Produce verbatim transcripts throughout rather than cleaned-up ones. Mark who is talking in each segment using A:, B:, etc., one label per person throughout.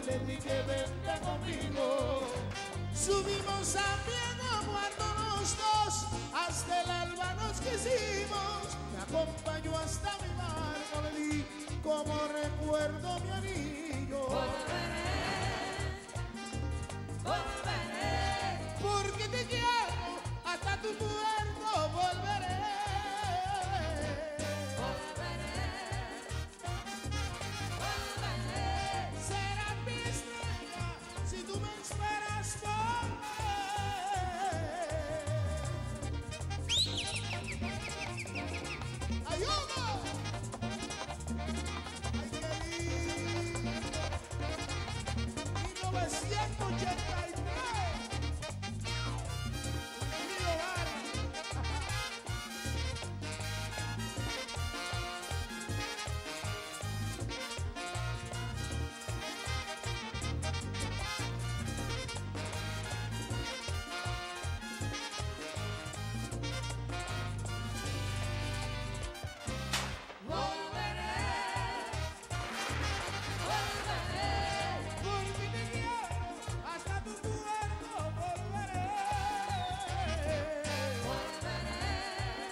A: le dije vente conmigo. Subimos a pie muerto los dos, hasta el alba nos quisimos. Me acompañó hasta mi barco, le di como recuerdo mi anillo.
B: Volveré, volveré,
A: porque te quiero, hasta tu puerto volveré.
B: volveré, volveré.
A: Serás mi estrella si tú me esperas volver. ¡Ayuda! ¡Ay, qué lindo! mil novecientos ochenta y tres. Bienvenido, Lara.
B: Volveré, volveré,
A: Porque te quiero, hasta tu puerto volveré.
B: volveré,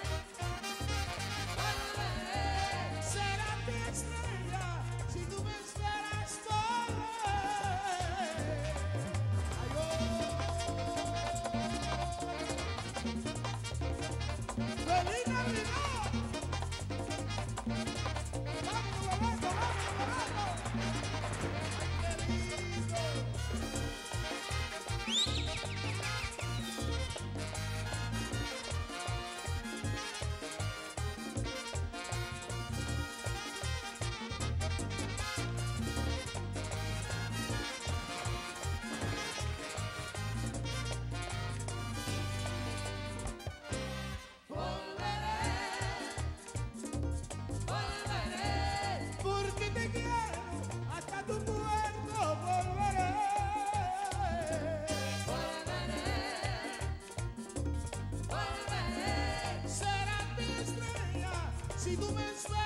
B: volveré.
A: Serás mi estrella si tú me esperas volver. Ay, oh. ¡Feliz Navidad! ¡Vámonos, Bebeto, vámonos, Bebeto! ¡Ay, qué lindo!
B: Volveré,
A: Porque te quiero, hasta tu puerto volveré.
B: volveré, volveré.
A: Serás mi estrella si tú me esperas.